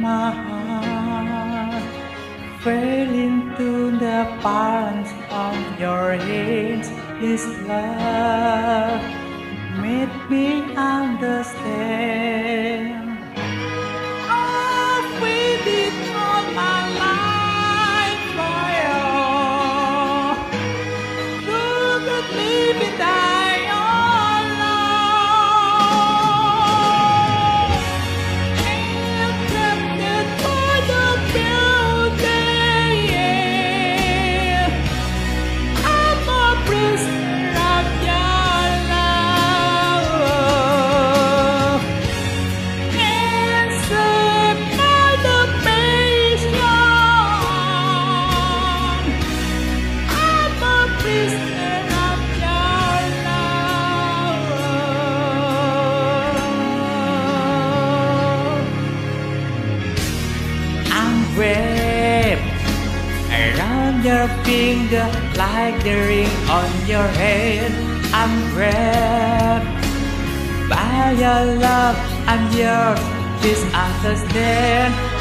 my heart fell into the palms of your hands. This love made me understand. I've waited all my life for you. You could leave it die alone. Accepted by the beauty. I'm a prisoner of your love. Answered by the passion. I'm a prisoner of your love. I'm wrapped around your finger like the ring on your head. I'm wrapped by your love. I'm yours, please understand.